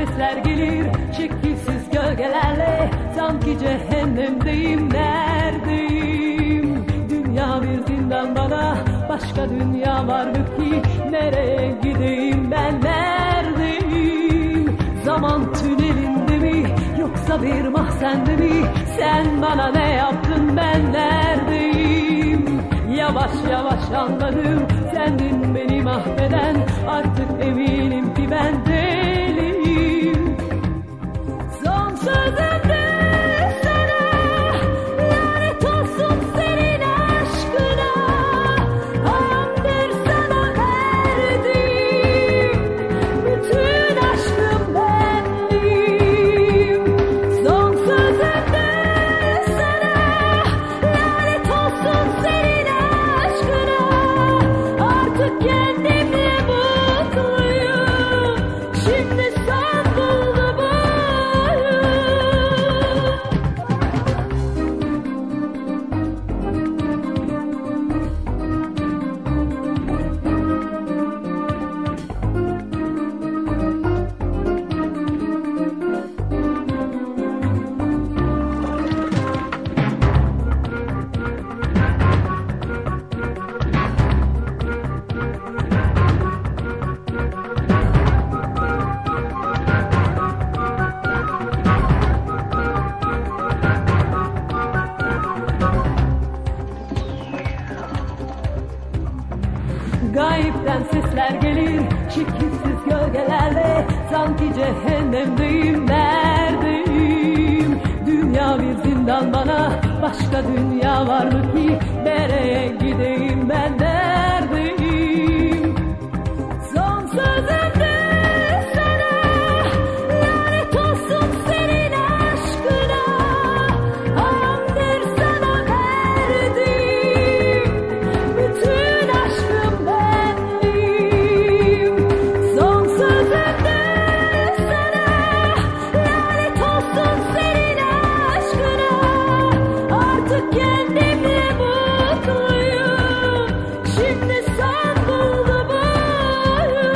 sesler gelir şekilsiz gölgelerle, sanki cehennemdeyim, neredeyim? Dünya bir zindan bana, başka dünya var mı ki? Nereye gideyim ben, neredeyim? Zaman tünelinde mi, yoksa bir mahzende mi? Sen bana ne yaptın, ben neredeyim? Yavaş yavaş anladım, sendin beni mahveden. Artık eminim ki ben deliyim. Son sözümde sana, lanet olsun senin aşkına. Hayamdır sana verdiğim, bütün aşkım benliğim. Son sözümde sana, lanet olsun senin aşkına. Artık kendimle mutluyum, şimdi sen buldu boyum. Gayipten sesler gelir şekilsiz gölgelerle, sanki cehennemdeyim, neredeyim? Dünya bir zindan bana, başka dünya var mı ki? Nereye gideyim ben, neredeyim? Son sözümde sana, lanet olsun senin aşkına. Hayamdır sana verdiğim, bütün aşkım benliğim. Son sözümde sana, lanet olsun senin aşkına. Artık kendimle mutluyum, şimdi sen buldu boyum.